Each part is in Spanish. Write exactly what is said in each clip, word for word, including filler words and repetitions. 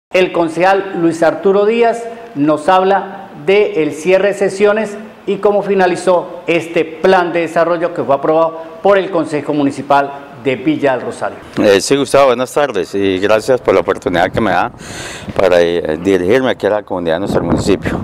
El concejal Luis Arturo Díaz nos habla del cierre de sesiones y cómo finalizó este plan de desarrollo que fue aprobado por el Consejo Municipal de Villa del Rosario. Eh, sí, Gustavo, buenas tardes y gracias por la oportunidad que me da para eh, dirigirme aquí a la comunidad de nuestro municipio.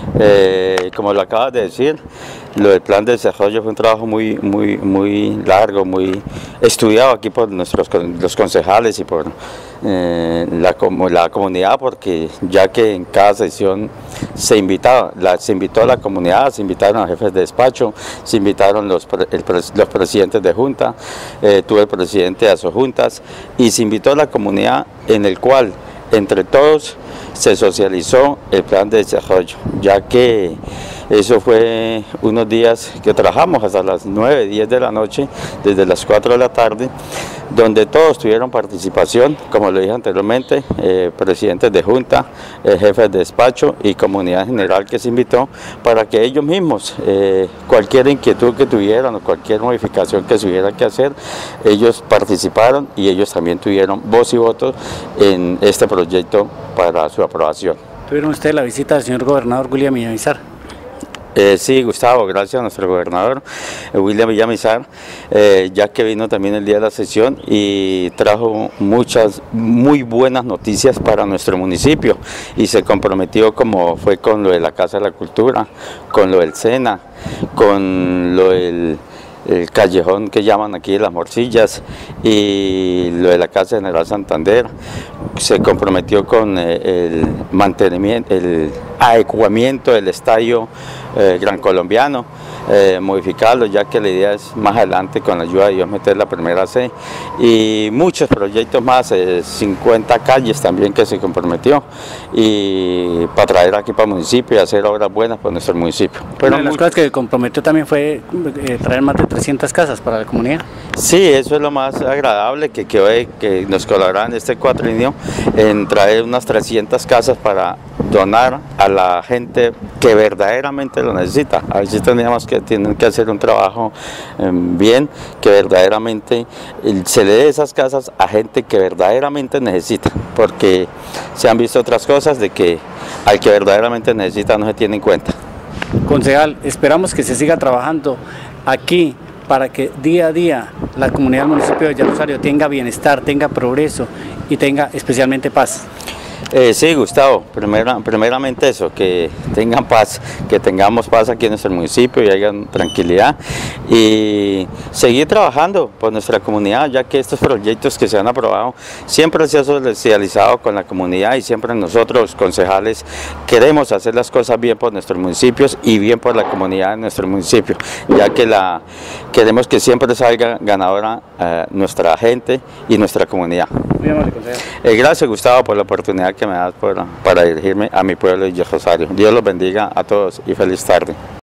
Eh, como lo acabas de decir, lo del plan de desarrollo fue un trabajo muy, muy, muy largo, muy estudiado aquí por nuestros los concejales y por eh, la, la comunidad, porque ya que en cada sesión se invitaba, la, se invitó a la comunidad, se invitaron a jefes de despacho, se invitaron los, el, los presidentes de junta, eh, tuve el presidente de asojuntas y se invitó a la comunidad, en el cual entre todos se socializó el plan de desarrollo, ya que eso fue unos días que trabajamos hasta las nueve, diez de la noche, desde las cuatro de la tarde, donde todos tuvieron participación, como lo dije anteriormente, eh, presidentes de junta, eh, jefes de despacho y comunidad general que se invitó para que ellos mismos, eh, cualquier inquietud que tuvieran o cualquier modificación que se hubiera que hacer, ellos participaron y ellos también tuvieron voz y voto en este proyecto para su aprobación. ¿Tuvieron ustedes la visita del señor gobernador William Villamizar? Eh, sí, Gustavo, gracias a nuestro gobernador eh, William Villamizar, eh, ya que vino también el día de la sesión y trajo muchas muy buenas noticias para nuestro municipio y se comprometió, como fue con lo de la Casa de la Cultura, con lo del SENA, con lo del el callejón que llaman aquí las Morcillas y lo de la Casa General Santander. Se comprometió con eh, el mantenimiento, el adecuamiento del estadio eh, Gran Colombiano, eh, modificarlo, ya que la idea es más adelante, con la ayuda de Dios, meter la primera C y muchos proyectos más, eh, cincuenta calles también que se comprometió y para traer aquí para el municipio y hacer obras buenas para nuestro municipio. Una de las cosas que comprometió también fue eh, traer más de trescientas casas para la comunidad. Sí, eso es lo más agradable, que, que, que nos colaboran en este cuatrenio en traer unas trescientas casas para donar a la gente que verdaderamente lo necesita. A veces teníamos que, tienen que hacer un trabajo eh, bien, que verdaderamente eh, se le dé esas casas a gente que verdaderamente necesita, porque se han visto otras cosas de que al que verdaderamente necesita no se tiene en cuenta. Concejal, esperamos que se siga trabajando aquí para que día a día la comunidad del municipio de Villa del Rosario tenga bienestar, tenga progreso y tenga especialmente paz. Eh, sí, Gustavo, primera, primeramente eso, que tengan paz, que tengamos paz aquí en nuestro municipio y haya tranquilidad y seguir trabajando por nuestra comunidad, ya que estos proyectos que se han aprobado siempre se han socializado con la comunidad y siempre nosotros, concejales, queremos hacer las cosas bien por nuestros municipios y bien por la comunidad de nuestro municipio, ya que la, queremos que siempre salga ganadora eh, nuestra gente y nuestra comunidad. Muy amable, concejal. Eh, gracias, Gustavo, por la oportunidad que me das por, para dirigirme a mi pueblo de Villa del Rosario. Dios los bendiga a todos y feliz tarde.